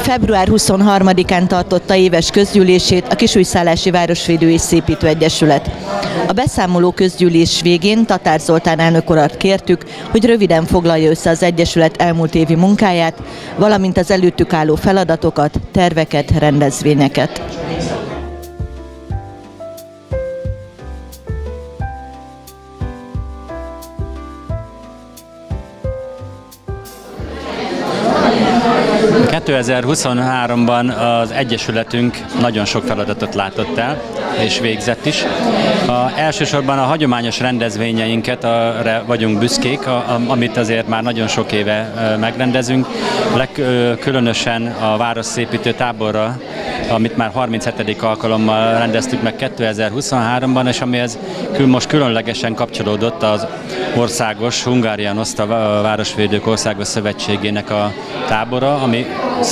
Február 23-án tartotta éves közgyűlését a Kisújszállási Városvédő és Szépítő Egyesület. A beszámoló közgyűlés végén Tatár Zoltán elnök urat kértük, hogy röviden foglalja össze az Egyesület elmúlt évi munkáját, valamint az előttük álló feladatokat, terveket, rendezvényeket. ...2023-ban az Egyesületünk nagyon sok feladatot látott el, és végzett is. Elsősorban a hagyományos rendezvényeinket vagyunk büszkék, amit azért már nagyon sok éve megrendezünk. Különösen a városszépítő táborra, amit már 37. alkalommal rendeztük meg 2023-ban, és amihez most különlegesen kapcsolódott az országos, Hungarian Oszta Városvédők Országos Szövetségének a tábora, ami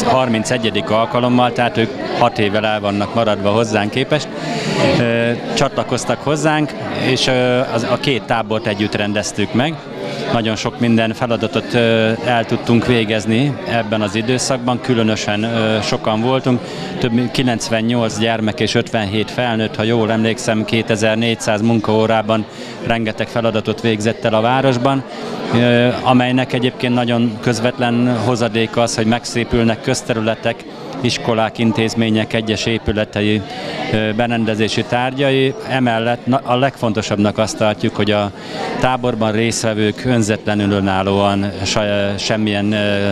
31. alkalommal, tehát ők 6 évvel el vannak maradva hozzánk képest, csatlakoztak hozzánk, és a két tábort együtt rendeztük meg. Nagyon sok minden feladatot el tudtunk végezni ebben az időszakban, különösen sokan voltunk, több mint 98 gyermek és 57 felnőtt, ha jól emlékszem, 2400 munkaórában rengeteg feladatot végzett el a városban, amelynek egyébként nagyon közvetlen hozadéka az, hogy megszépülnek közterületek, iskolák, intézmények egyes épületei, berendezési tárgyai. Emellett a legfontosabbnak azt tartjuk, hogy a táborban résztvevők önzetlenül önállóan semmilyen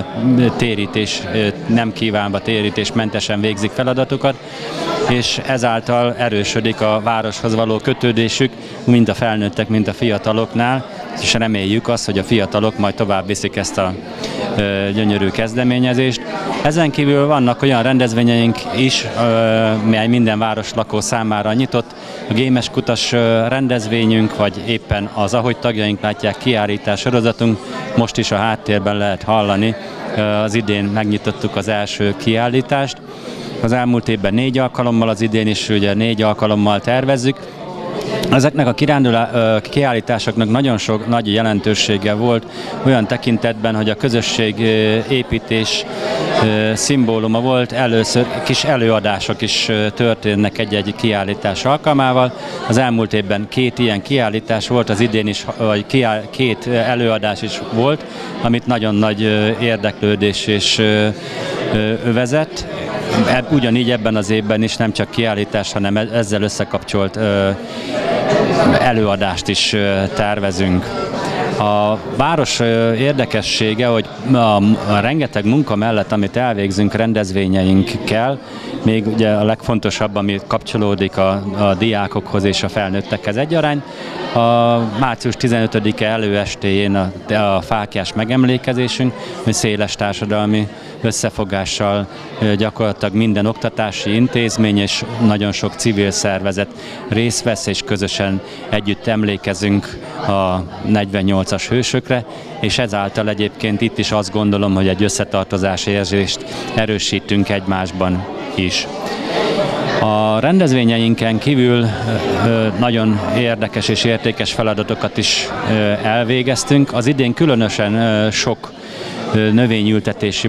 térítés nem kívánva, térítésmentesen végzik feladatukat, és ezáltal erősödik a városhoz való kötődésük, mind a felnőttek, mind a fiataloknál, és reméljük azt, hogy a fiatalok majd tovább viszik ezt a gyönyörű kezdeményezést. Ezen kívül vannak olyan rendezvényeink is, mely minden városlakó számára nyitott. A Gémes Kutas rendezvényünk, vagy éppen az Ahogy tagjaink látják kiállítás sorozatunk, most is a háttérben lehet hallani. Az idén megnyitottuk az első kiállítást. Az elmúlt évben 4 alkalommal, az idén is ugye 4 alkalommal tervezzük. Ezeknek a kiállításoknak nagyon sok nagy jelentősége volt olyan tekintetben, hogy a közösség építés szimbóluma volt, először kis előadások is történnek egy-egy kiállítás alkalmával. Az elmúlt évben 2 ilyen kiállítás volt, az idén is, vagy 2 előadás is volt, amit nagyon nagy érdeklődés és övezett. Ugyanígy ebben az évben is nem csak kiállítás, hanem ezzel összekapcsolt előadást is tervezünk. A város érdekessége, hogy a rengeteg munka mellett, amit elvégzünk rendezvényeinkkel, még ugye a legfontosabb, ami kapcsolódik a diákokhoz és a felnőttekhez egyaránt, a március 15-e előestéjén a fáklyás megemlékezésünk, hogy széles társadalmi összefogással gyakorlatilag minden oktatási intézmény és nagyon sok civil szervezet részt vesz, és közösen együtt emlékezünk a 48-as hősökre, és ezáltal egyébként itt is azt gondolom, hogy egy összetartozási érzést erősítünk egymásban is. A rendezvényeinken kívül nagyon érdekes és értékes feladatokat is elvégeztünk. Az idén különösen sok növényültetési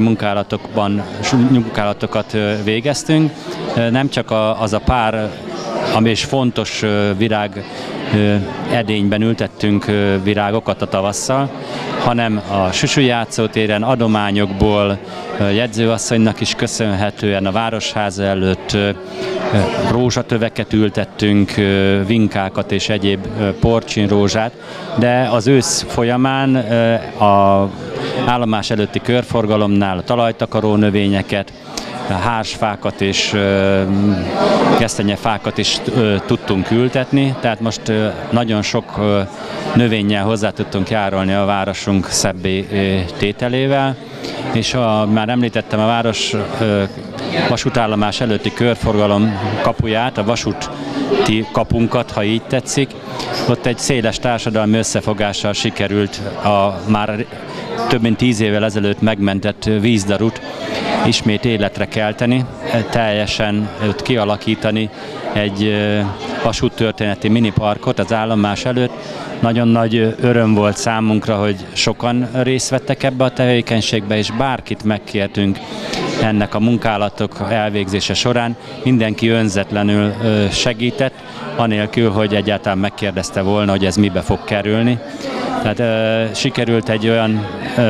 munkálatokat végeztünk. Nem csak az a pár, ami is fontos virág edényben ültettünk virágokat a tavasszal, hanem a Süsü játszótéren adományokból, jegyzőasszonynak is köszönhetően a Városháza előtt rózsatöveket ültettünk, vinkákat és egyéb porcsinrózsát, de az ősz folyamán a állomás előtti körforgalomnál a talajtakaró növényeket, hársfákat és gesztenyefákat is tudtunk ültetni, tehát most nagyon sok növényel hozzá tudtunk járulni a városunk szebbé tételével, és már említettem a város vasútállomás előtti körforgalom kapuját, a vasúti kapunkat, ha így tetszik. Ott egy széles társadalmi összefogással sikerült a már több mint 10 évvel ezelőtt megmentett vízdarut ismét életre kelteni, teljesen őt kialakítani egy vasúttörténeti miniparkot az állomás előtt. Nagyon nagy öröm volt számunkra, hogy sokan részt vettek ebbe a tevékenységbe, és bárkit megkértünk ennek a munkálatok elvégzése során. Mindenki önzetlenül segített, anélkül, hogy egyáltalán megkérdezte volna, hogy ez mibe fog kerülni. Tehát sikerült egy olyan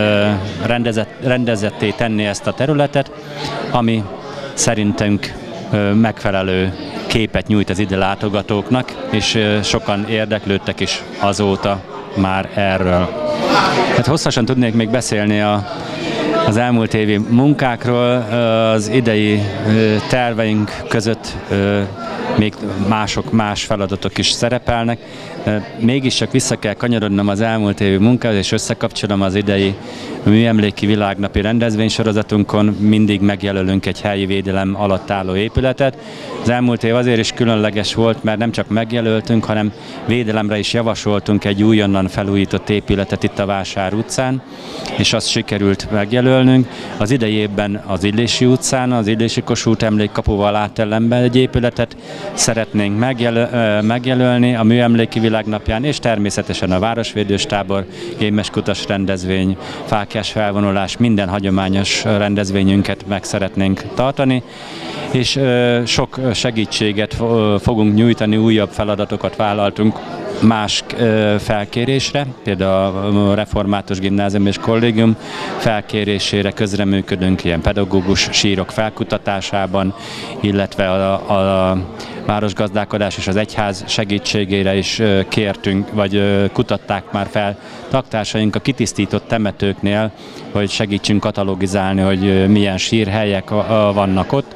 rendezetté tenni ezt a területet, ami szerintünk megfelelő képet nyújt az ide látogatóknak, és sokan érdeklődtek is azóta már erről. Hát hosszasan tudnék még beszélni az elmúlt évi munkákról, az idei terveink között még más feladatok is szerepelnek. Mégis csak vissza kell kanyarodnom az elmúlt évi munkához, és összekapcsolom az idei műemléki világnapi rendezvénysorozatunkon. Mindig megjelölünk egy helyi védelem alatt álló épületet. Az elmúlt év azért is különleges volt, mert nem csak megjelöltünk, hanem védelemre is javasoltunk egy újonnan felújított épületet itt a Vásár utcán, és azt sikerült megjelölnünk. Az idei évben az Illési utcán, az Illési Kossuth emlékkapuval átellenben egy épületet szeretnénk megjelölni a műemléki világnapján, és természetesen a Városvédős tábor, gémeskutas rendezvény, fáklyás felvonulás, minden hagyományos rendezvényünket meg szeretnénk tartani, és sok segítséget fogunk nyújtani, újabb feladatokat vállaltunk más felkérésre, például a Református Gimnázium és Kollégium felkérésére közreműködünk ilyen pedagógus sírok felkutatásában, illetve a városgazdálkodás és az egyház segítségére is kértünk, vagy kutatták már fel taktársaink a kitisztított temetőknél, hogy segítsünk katalogizálni, hogy milyen sírhelyek vannak ott.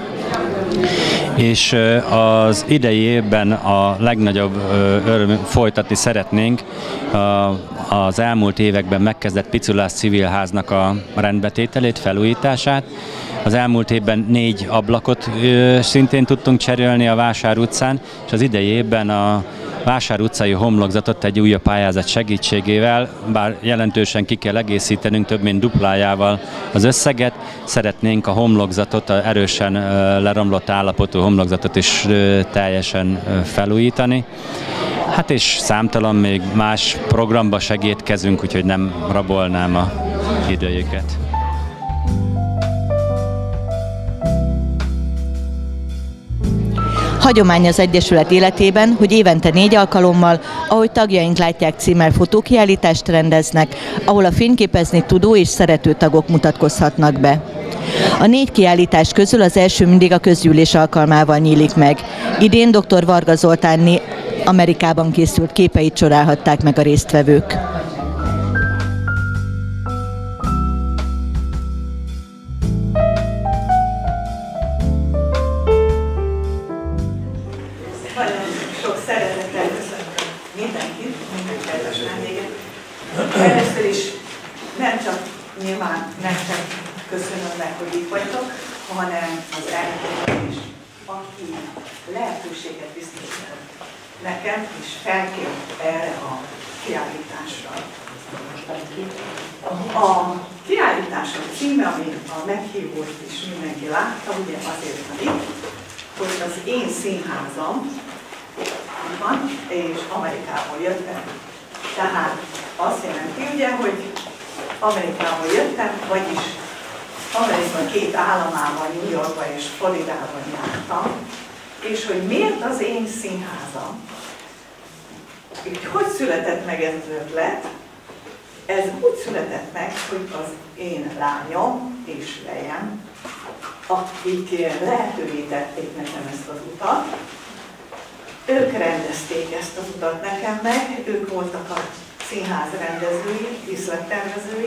És az idei évben a legnagyobb folytatni szeretnénk az elmúlt években megkezdett Piculás Civilháznak a rendbetételét, felújítását. Az elmúlt évben 4 ablakot szintén tudtunk cserélni a Vásár utcán, és az idei évben a Vásár utcai homlokzatot egy újabb pályázat segítségével, bár jelentősen ki kell egészítenünk, több mint duplájával az összeget, szeretnénk a homlokzatot, a erősen leromlott állapotú homlokzatot is teljesen felújítani. Hát és számtalan még más programba segítkezünk, úgyhogy nem rabolnám a idejüket. Hagyomány az Egyesület életében, hogy évente 4 alkalommal, ahogy tagjaink látják címmel fotókiállítást rendeznek, ahol a fényképezni tudó és szerető tagok mutatkozhatnak be. A 4 kiállítás közül az első mindig a közgyűlés alkalmával nyílik meg. Idén dr. Varga Zoltánné Amerikában készült képeit csodálhatták meg a résztvevők. Először is nyilván nem csak köszönöm meg, hogy itt vagytok, hanem az elnöknek is, aki lehetőséget biztosított nekem, és felkért erre a kiállításra. A kiállítások címe, ami a meghívót is mindenki látta, ugye azért van itt, hogy az én színházam van, és Amerikából jöttem. Tehát azt jelenti ugye, hogy Amerikából jöttem, vagyis Amerika 2 államában, New Yorkban és Floridában jártam, és hogy miért az én színházam, hogy született meg ez az ötlet? Ez úgy született meg, hogy az én lányom és lejem, akik lehetővé tették nekem ezt az utat, ők rendezték ezt az utat nekem meg, ők voltak a színház rendezői, díszlettervezői.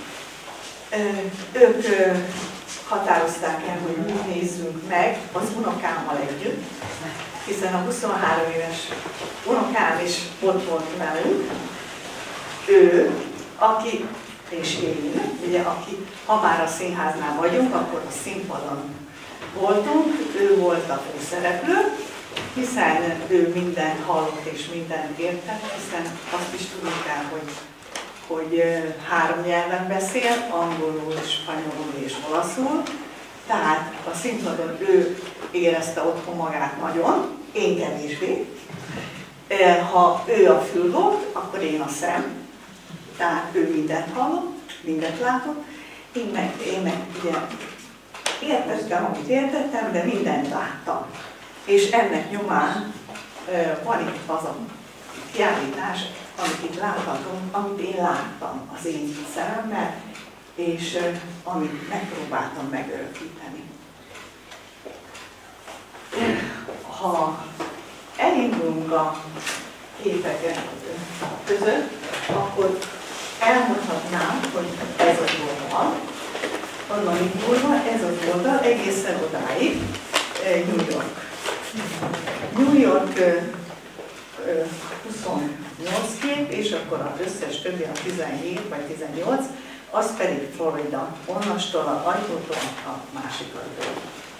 Ők határozták el, hogy úgy nézzünk meg az unokámmal együtt, hiszen a 23 éves unokám is ott volt velünk. Ő, aki, és én, ugye, aki, ha már a színháznál vagyunk, akkor a színpadon voltunk, ő volt a főszereplő, hiszen ő mindent hallott és mindent értett, hiszen azt is tudni kell, hogy 3 nyelven beszél, angolul, spanyolul és olaszul, a színpadon ő érezte otthon magát nagyon, én kevésbé. Ha ő a fül volt, akkor én a szem. Tehát ő mindent hallott, mindent látott. Én meg ugye értettem, amit értettem, de mindent láttam. És ennek nyomán van itt az a kiállítás, amit itt láthatunk, amit én láttam az én szememmel, és amit megpróbáltam megörökíteni. Ha elindulunk a képek között, akkor elmondhatnám, hogy ez az oldal, onnan indulva ez az oldal egészen odáig New York. New York 28 kép, és akkor az összes többi, a 17 vagy 18, az pedig Florida, onnastól az ajtótól a másik ajtótól.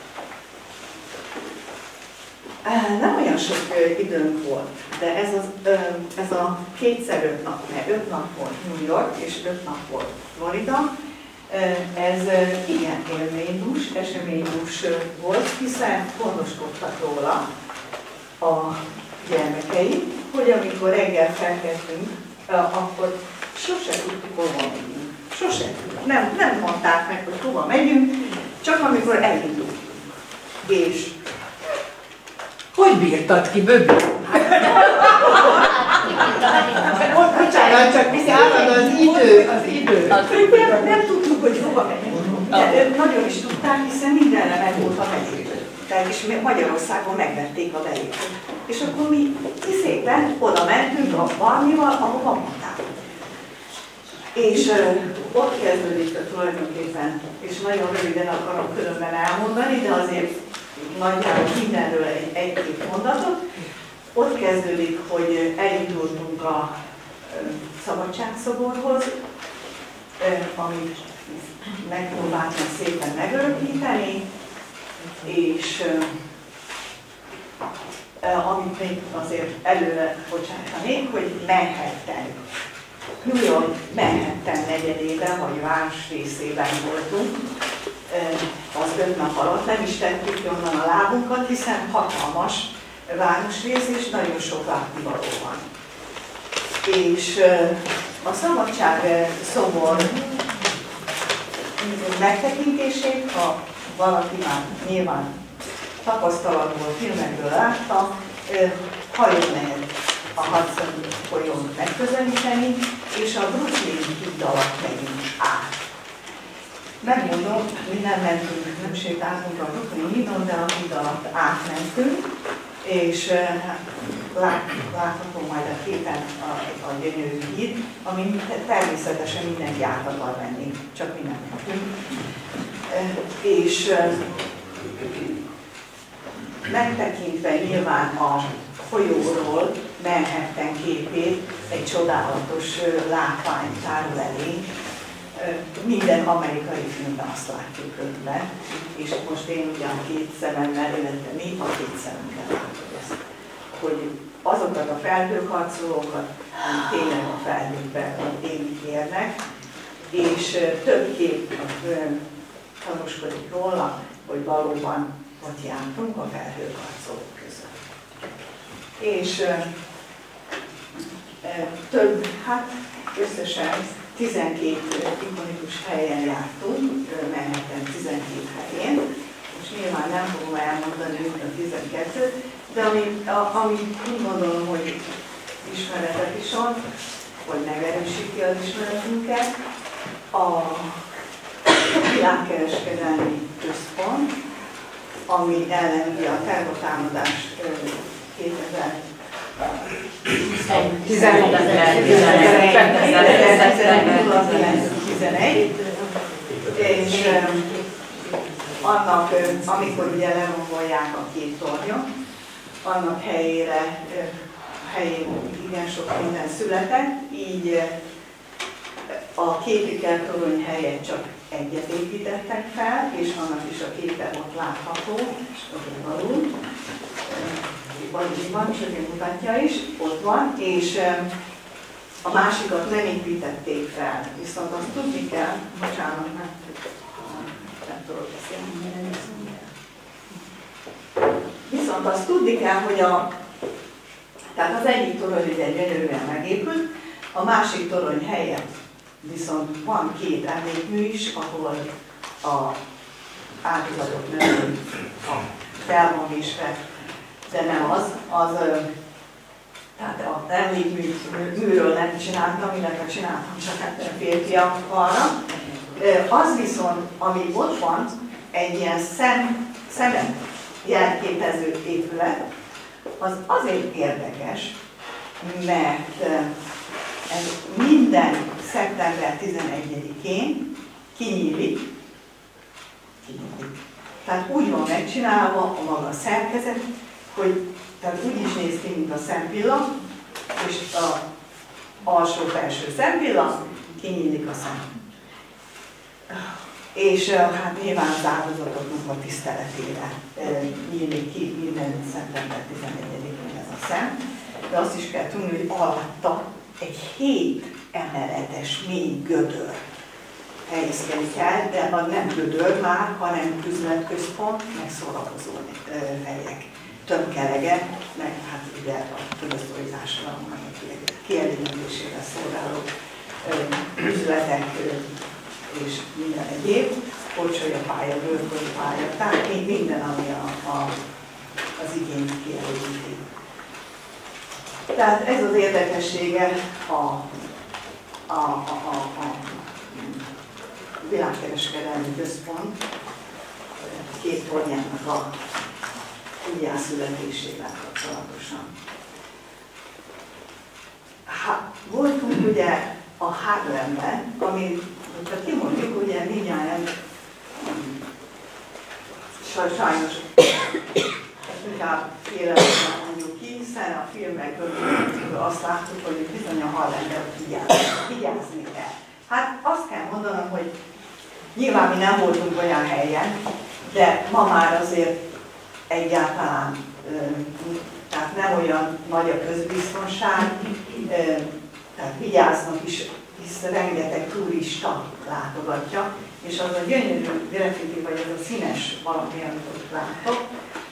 Nem olyan sok időnk volt, de ez a kétszer 5 nap, mert 5 nap volt New York és 5 nap volt Florida, ez igen élménydús, eseménydús volt, hiszen gondoskodtak róla a gyermekei, hogy amikor reggel felkeltünk, akkor sose tudtuk, hova megyünk. Sose. Nem mondták meg, hogy hova megyünk, csak amikor elindultunk. És hogy bírtad ki, Böbi? Bocsánat, csak viszont az idő. Nem tudtuk, hogy hova megyünk. De nagyon is tudták, hiszen mindenre meg volt a belépő. Tehát is Magyarországon megvették a belépőt. És akkor mi szépen oda mentünk a valamival, ahova mondták. És ott kezdődik tulajdonképpen, és nagyon röviden akarom különben elmondani, de azért nagyjából mindenről egy-két mondatot. Ott kezdődik, hogy elindultunk a Szabadságszoborhoz, amit megpróbáltam szépen megörökíteni, és amit még azért előre bocsátanék, hogy Manhattan. New York Manhattan negyedében, vagy városrészében voltunk, az 5 nap alatt nem is tettük ki onnan a lábunkat, hiszen hatalmas városrész, és nagyon sok látnivaló van. És a Szabadságszobor megtekintését, ha valaki már nyilván tapasztalatból, filmekből látta, hajón lehet a Hudson folyón megközelíteni, és a Brooklyn híd alatt megyünk át. Megmondom, mi nem mentünk, nem sétáltunk a Brooklyn hídon, de a híd alatt átmentünk, és látható majd a képen a gyönyörű híd, ami természetesen mindenki át akar menni, csak mi nem mentünk. És megtekintve nyilván a folyóról Manhattan képét, egy csodálatos látvány tárul elé. Minden amerikai filmben azt látjuk önbe, és most én ugye a két szememmel, illetve mi a két szemünkkel látjuk ezt, hogy azokat a felhőkarcolókat, ami tényleg a felhőkben évig érnek, és több kép tanúskodik róla, hogy valóban ott jártunk a felhőkarcolók között. És több, hát összesen 12 ikonikus helyen jártunk, Manhattan 12 helyén, és nyilván nem fogom elmondani mint a 12-t, de amit úgy gondolom, hogy ismeretet is ad, hogy megerősíti az ismeretünket, a világkereskedelmi központ, ami ellenzi a terrortámadás 2011, és annak, amikor ugye lerombolják a két tornyot, annak helyén igen sok minden született, így a képiker torony helyett csak egyet építettek fel, és annak is a képe ott látható, ott alul, van, és azért mutatja is, ott van, és a másikat nem építették fel, viszont azt tudni kell, bocsánat, nem tudok beszélni, viszont azt tudni kell, hogy tehát az egyik torony ugye gyönyörűen megépült, a másik torony helyett viszont van két emlékmű is, ahol a áldozatok nevű fel van vésve, de nem az. Tehát az emlékműről nem csináltam, illetve csináltam csak férfiakkal. Az viszont, ami ott van, egy ilyen szemet jelképező épület, az azért érdekes, mert ez minden szeptember 11-én kinyílik. Tehát úgy van megcsinálva a maga szerkezet, hogy tehát úgy is néz ki, mint a szempilla, és az alsó-felső szempilla, kinyílik a szem. És hát nyilván az áldozatoknak a tiszteletére nyílik ki minden szeptember 11-én ez a szem. De azt is kell tudni, hogy alatta egy 7 emeletes mély gödör helyezkedik el, de az nem gödör már, hanem üzletközpont, meg szórakozó helyek, tömkelege, meg hát ugye a tudatosításra, meg kielégítésére szolgáló üzletek és minden egyéb, pocsolyapálya, bőrkölpálya, tehát minden, ami az igényt kielégíti. Tehát ez az érdekessége a világkereskedelmi központ két tornyának a újjászületésével kapcsolatosan. Voltunk ugye a Harlemben, ami, hogyha kimondjuk, ugye mindjárt sajnos inkább félelmetlen mondjuk ki, hiszen a filmekből azt láttuk, hogy bizony a Harlemben vigyázni kell. Hát azt kell mondanom, hogy nyilván mi nem voltunk olyan helyen, de ma már azért egyáltalán, tehát nem olyan nagy a közbiztonság, tehát vigyáznak is, hisz rengeteg turista látogatja, és az a gyönyörű graffiti, vagy az a színes valami, amit ott látok,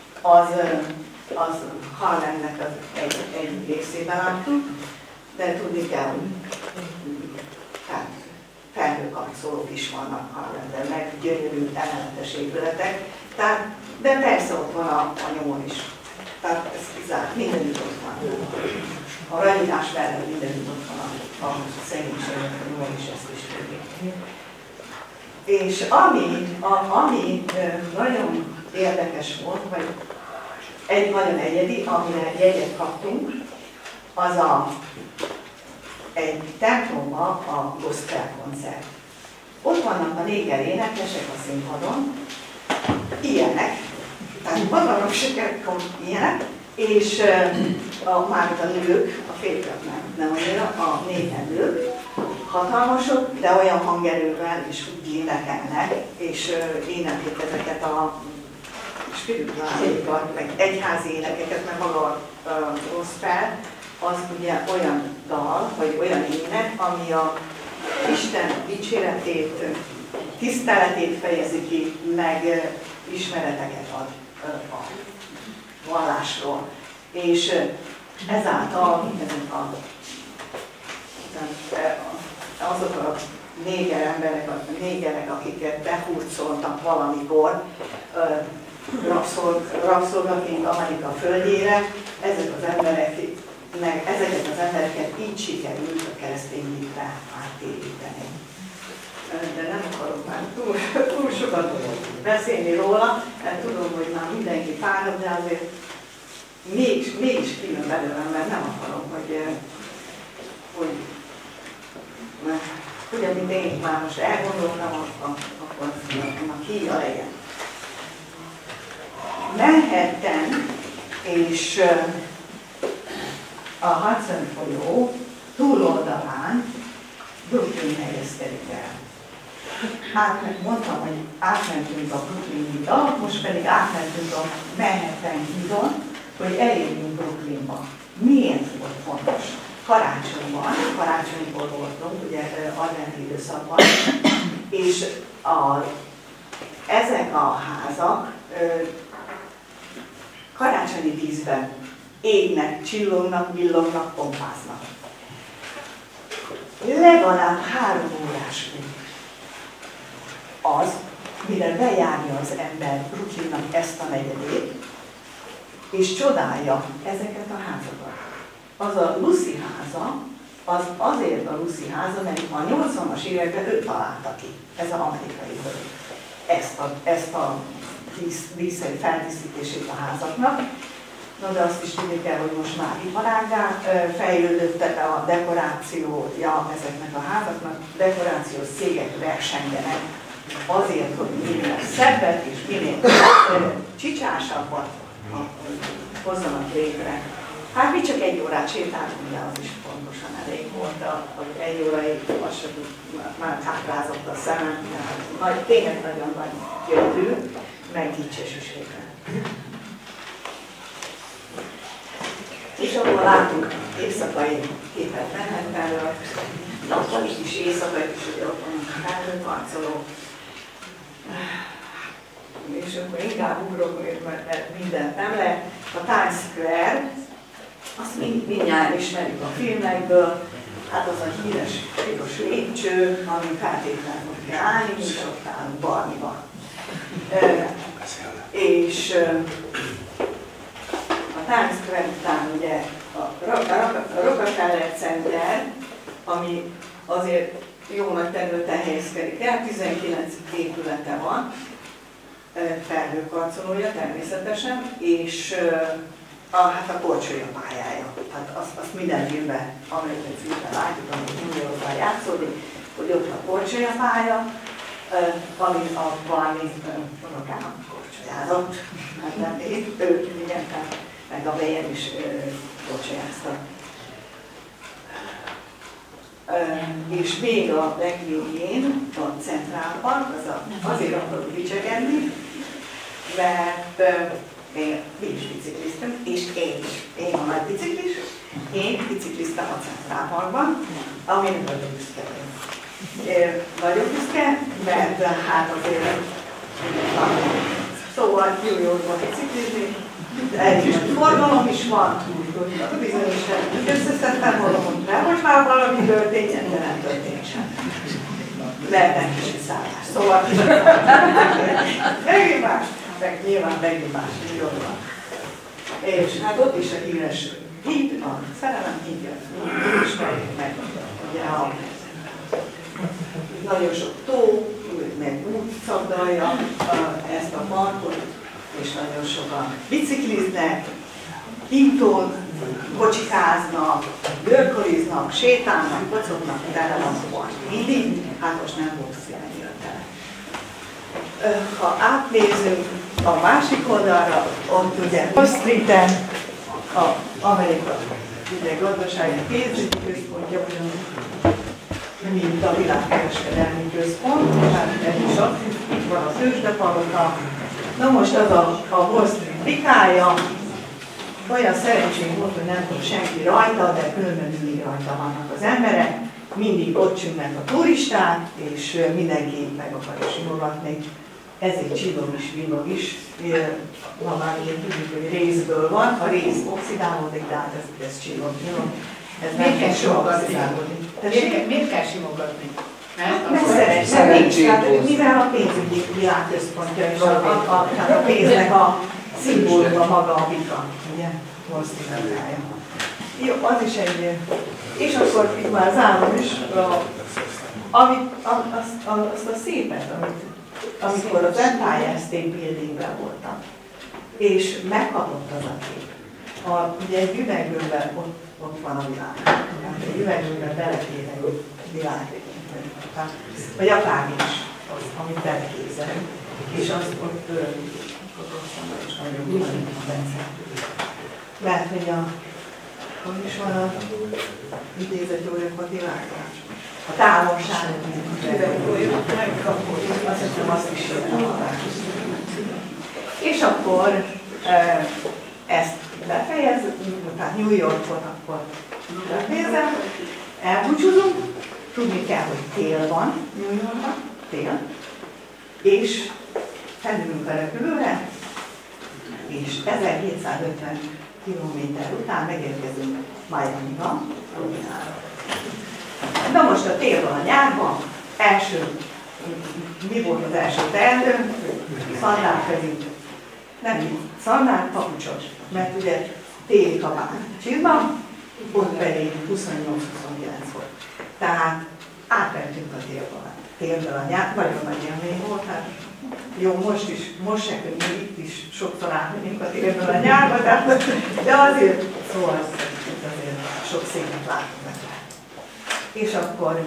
az Harlemnek az egy részében láttuk, de tudni kell, hogy tehát felhőkarcolók is vannak Harlemben, meg gyönyörű emeletes épületek, tehát, de persze ott van a nyomor is. Tehát ez kizárt, mindenütt ott van. A rajítás mellett mindenütt ott van a szegénységnek a nyomor is, ezt is tudjuk. És ami nagyon érdekes volt, vagy egy nagyon egyedi, amire jegyet kaptunk, az egy templomban a gospel koncert. Ott vannak a néger énekesek a színpadon, ilyenek, tehát vannak sikerek ilyenek, és mármint a nők, a férfiak nem annyira, a néger nők, hatalmasok, de olyan hangerővel is úgy énekelnek, és éneklik ezeket a spirituálikat, meg egyházi énekeket, mert maga a gospel, az ugye olyan dal, vagy olyan ének, ami a Isten dicséretét, tiszteletét fejezi ki, meg ismereteket ad a vallásról. És ezáltal azok a néger emberek, a négerek, akiket behurcoltak valamikor rabszolgaként Amerika földjére, ezeket az embereket így sikerült a keresztény hitre áttéríteni. De nem akarok már túl sokat beszélni róla, mert tudom, hogy már mindenki fáradt, de azért mégis külön belőlem, mert nem akarom, hogy ugye, mint én már most elgondoltam, akkor annak híja legyen. Manhattan és a Hudson folyó túloldalán Brooklyn helyezkedik el. Mondtam, hogy átmentünk a Brooklyn hídon, most pedig átmentünk a Manhattan hídon, hogy elérjünk Brooklynba. Miért volt fontos? Karácsonykor voltunk, ugye adventi időszakban, és ezek a házak karácsonyi díszben égnek, csillognak, villognak, pompáznak. Legalább 3 órás az, mire bejárja az ember rutinnak ezt a negyedét, és csodálja ezeket a házakat. Az a Lucy háza, az azért a Lucy háza, mert a 80-as években ő találta ki, ez az amerikai hölgy, ezt a díszei feldíszítését a házaknak. Na de azt is tudni kell, hogy most már iparággá fejlődött a dekorációja ezeknek a házaknak, dekorációs cégek versengenek azért, hogy minél szebbet és minél csicsásabbat hozzanak létre. Hát mi csak 1 órát sétáltunk, de az is pontosan elég volt, hogy 1 órai, az sem már káprázott a szemem, tehát tényleg nagyon nagy gyötrű, meg dicsőségre. És akkor látunk éjszakai képet Manhattanről, nappali is éjszakai is, hogy ott van a felhőkarcoló. És akkor inkább ugrok, mert mindent nem lehet. A Times Square, azt mindjárt ismerjük a filmekből, hát az a híres piros lépcső, ami feltétlenül kell állni, és ott állunk Barniba. És a Times Square után ugye a Rockefeller Center, ami azért jó nagy területen helyezkedik el, 19 épülete van, felhőkarcolója természetesen, és hát a korcsolya pályája. Hát azt minden filmben, amerikai filmben látjuk, amit New Yorkban játszódik, hogy ott a korcsolya pálya, ami a valami unokának korcsolyázott. Hát nem ő, igen, meg a Bejen is korcsolyázta. És még a legvégén, a centrálban, azért akarok dicsérni, mert mi is bicikliztünk, és én a nagy biciklis, én bicikliztem a centrálban, ami nagyon büszke vagyok. Nagyon büszke, mert hát azért szóval New Yorkban biciklizni, egy kis forgalom is van, úgyhogy bizonyos összeszedtem volna, hogy nehogy már valami történjen, de nem történik sem. Lehetnek kis szállás, szóval megint más, meg nyilván megint más, jól van. És hát ott is a híres híd, a szerelem hídja, ismerjük meg, ugye nagyon sok tó, meg út szabdalja ezt a parkot, és nagyon sokan bicikliznek, hintón, kocsikáznak, bőrkoliznak, sétálnak, kocognak, tele van szóval mindig, hát most nem volt ennyire tele. Ha átnézünk a másik oldalra, ott ugye Wall Streeten, az Amerika ugye gazdasági pénzügyi központja, mint a világkereskedelmi központ, tehát ez is az, itt van a tőzsdepalota. Na most az a Wall Street bikája, olyan szerencsém volt, hogy nem volt senki rajta, de különben mindig rajta vannak az emberek, mindig ott csüngnek a turisták, és mindenki meg akarja simogatni. Ezért csillog is, villog is. Van már ilyen tudjuk, hogy rézből van, a réz oxidálódik, de hát ez csillog. Ez miért kell simogatni? Miért kell simogatni? Mert szerencsém, mivel a pénzügyi világközpontja és a pénznek a szimbóluma maga a bika, ugye? Hosszítatája. Jó, az is egy... És akkor itt már zárom is, azt a szépet, amikor az Empire State Buildingben voltam, és megkapott az a kép. Ugye egy üvegbőben ott van a világ. Tehát egy üvegbőben belefér egy világ, vagy akármi is, amit beleképzelünk. És azt ott és nagyon úgy lehet, hogy hogy is van a idézetgyógyakban világra. A távolság, azt hiszem, azt is és akkor ezt befejezem, tehát New Yorkot akkor befejezem, elbúcsúzunk, tudni kell, hogy tél van New Yorkban, tél, és felülünk a repülőre, és 1750 kilométer után megérkezünk Miamiba. Na most a térben, a nyárban, mi volt az első teendő? Szandál pedig, nem szandál, papucsot, mert ugye téli kabát csizma, ott pedig 28-29 volt. Tehát átmentünk a térből a nyár, nagyon nagy élmény volt, hát jó, most se könnyű, itt is sokszor átmenjünk a térből a nyárba, de azért, szóval azért sok szépet látunk meg. És akkor,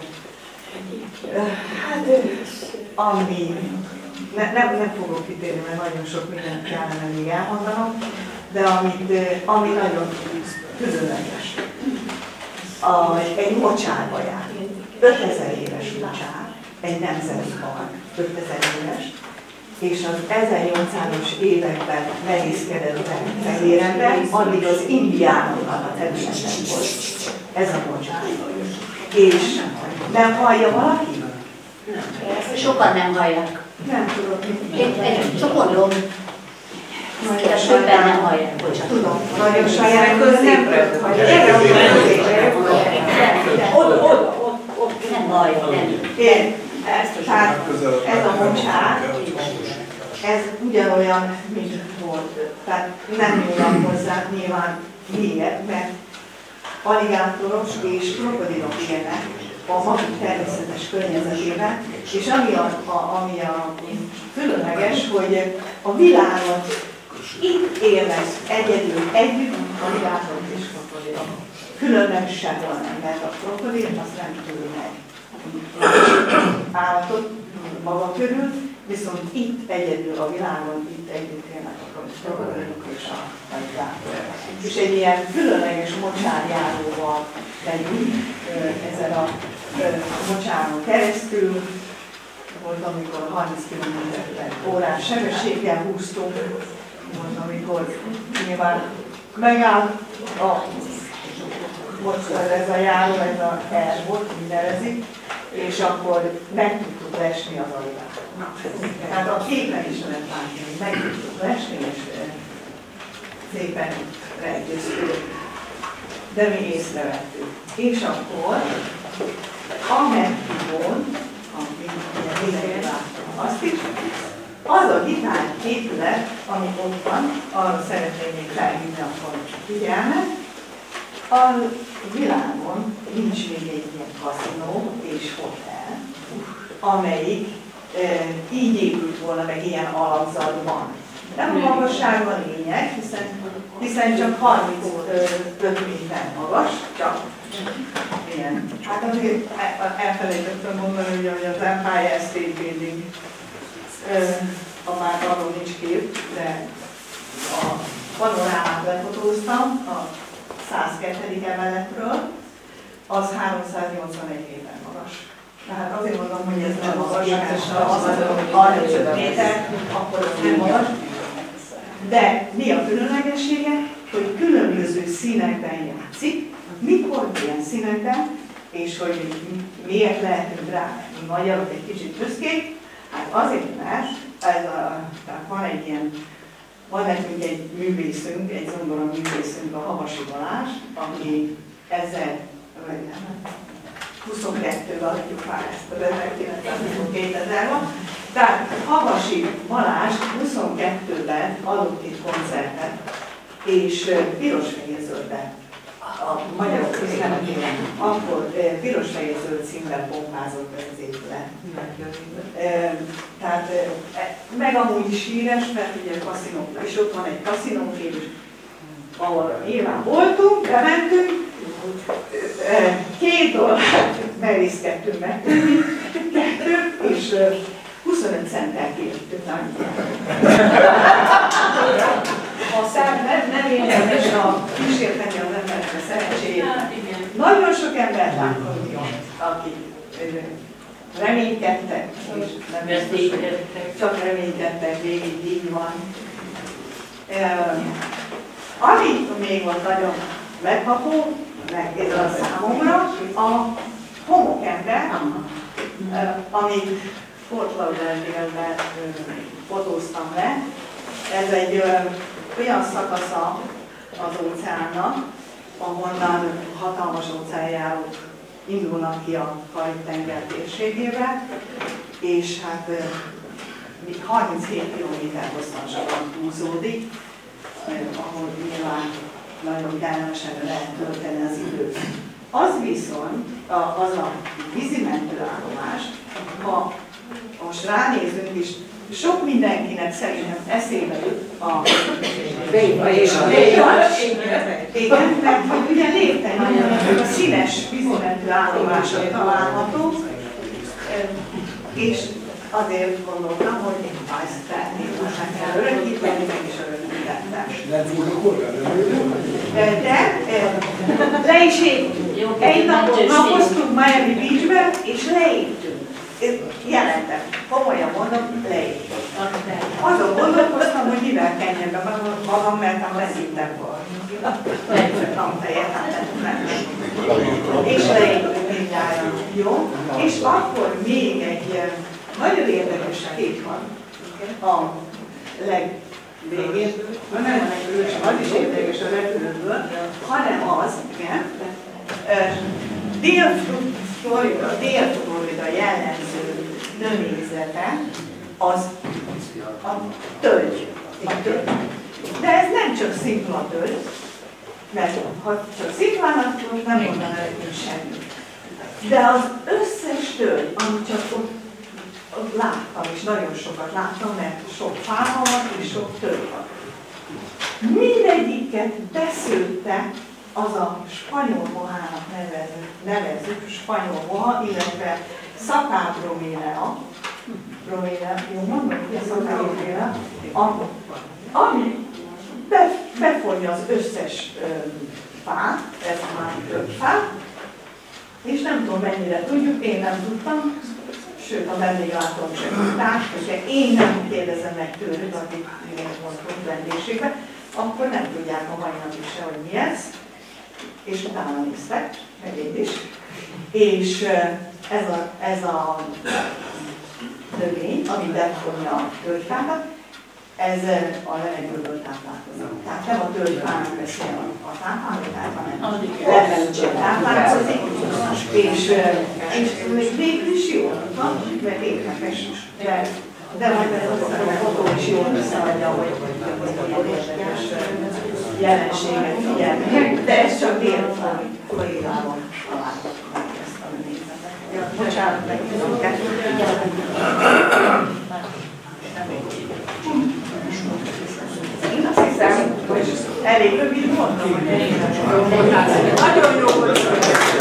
hát, ami, nem fogok kitérni, mert nagyon sok mindent kellene még elmondanom, de ami nagyon különleges. Egy mocsárba jár, 5000 éves mocsár, egy nemzeti park, 5000 éves, és az 1800-as években merészkedett be Fehéremben, addig az indiánoknak a területen volt ez a mocsár. És nem hallja valaki? Sokan nem hallják. Nem tudok mit. Én csak mondom. Többen nem hallják. Tudom, nagyon saját középre. Ott nem hallják, nem. Tehát ez a mocsár, ez ugyanolyan, mint volt. Tehát nem nyúlnak hozzá nyilván miért, mert aligátorok és krokodilok élnek a maguk természetes környezetében, és ami a különleges, hogy a világon itt élnek egyedül együtt aligátorok és krokodilok. Különben sehol nem, mert a krokodil azt nem tud meg állatot maga körül, viszont itt egyedül a világon, itt együtt élnek a krokodilok és a aligátorok. És egy ilyen különleges mocsárjáróval megyünk ezen a mocsáron keresztül. Volt, amikor 30 km/órás sebességgel húztunk, volt, amikor nyilván megáll a ez a járó, ez a airboat, úgy nevezik, és akkor meg tudtuk lesni az aligátor. Tehát a képen is lehet látni, hogy meg tudtuk lesni, és szépen rejtőztünk. De mi észrevettük. És akkor a Mexikón, amit láttam azt is, az a gitár épület, ami ott van, arra szeretném még felhívni a figyelmet. A világon nincs még egy ilyen kaszinó és hotel, amelyik így épült volna meg ilyen alapzatban. Nem a magasság a lényeg, hiszen csak 35 méter magas, csak ilyen. Hát azért elfelejtettem mondani, hogy az Empire State Building, már arról nincs kép, de a panorámát lefotóztam a 102. emeletről, az 381 méter magas. Tehát azért mondom, hogy ez nem magas, mert 35 méter, akkor ez nem magas. De mi a különlegessége? Hogy különböző színekben játszik, mikor milyen színekben, és hogy miért lehetünk rá, mi magyarok egy kicsit büszkék. Hát azért, mert van nekünk egy művészünk, egy zongora művészünk, a Havasi Balázs, aki 22-ben adjuk már ezt a 1922-ben. Tehát Havasi Balázs 22-ben adott itt koncertet, és piros-fehér-zöldben, a magyarok tiszteletében, akkor piros-fehér-zöld színben pompázott az épület. Tehát, meg amúgy is híres, mert ugye a kaszinó, és ott van egy kaszinó, és ahol nyilván voltunk, bementünk, $2 merészkedtünk megtenni, és 25 centtel kértünk aztán nem érdemes a kísérteni az emberekre szerencsét. Nagyon sok embert láttam, akik reménykedtek, és nem biztos, hogy csak reménykedtek, végig így van. Ami még van nagyon megkapó, meg ez a számomra, a homokember, amit Fort Lauderdale-ben fotóztam le. Ez egy olyan szakasza az óceánnak, ahonnan hatalmas óceánjárók indulnak ki a Karib-tenger térségébe, és hát 37 km hosszan húzódik, ahol nyilván nagyon kellemesen lehet tölteni az időt. Az viszont, az a vízimentőállomás, ha most ránézünk is, sok mindenkinek szerintem eszébe jut a igen, mert ugye lépten a színes vízimentőállomások található, és azért gondoltam, hogy ezt feltétlenül kell örökíteni, meg is örökítettem. De le is éptünk. Egy napot napoztunk Miami Beachbe, és leéptünk. Jelentem, komolyan mondom, leéptünk. Azon gondolkoztam, hogy mivel kenjem be magam, mert leszítem volna. Tanfejet, és leéptünk mindjárt. Jó? És akkor még egy nagyon érdekes kép van a legvégén, nem a legvégén, az is érdekes a repülőből, hanem az, igen, Dél-Florida jellemző növényzete az a tölgy. De ez nem csak szimpla tölgy, mert ha csak szimplának, akkor nem mondaná nekünk semmit. De az összes tölgy, amit csak ott láttam, és nagyon sokat láttam, mert sok fáma van, és sok tölgy van. Mindegyiket beszőtte az a spanyol mohának nevezzük spanyol moha, illetve Szakábromélea, jó mondom, hogy a Szakábromélea, ami befonja az összes fát, ez már több fát, és nem tudom mennyire tudjuk, én nem tudtam, sőt a vendéglátom sem tudták, hogyha én nem kérdezem meg tőlük, akik mondtuk vendégségbe, akkor nem tudják a mai napig se, hogy mi ez, és utána néztek, meg én is. És ez a növény, ami befonja a tölgyfákat, ez a levegőből táplálkozik. Tehát nem a tölgyfának beszél a táplálkozás, hanem levegőből táplálkozik, és végül is jól van, mert érdekes, de majd a fotó is jól összeadja, hogy érdekes jelenséget figyelni. De ez csak Dél-Floridában találkozunk meg ezt a nézetet. Bocsánat, megkívánok. Én azt hiszem, hogy elég rövid mondtam, hogy nagyon jó volt.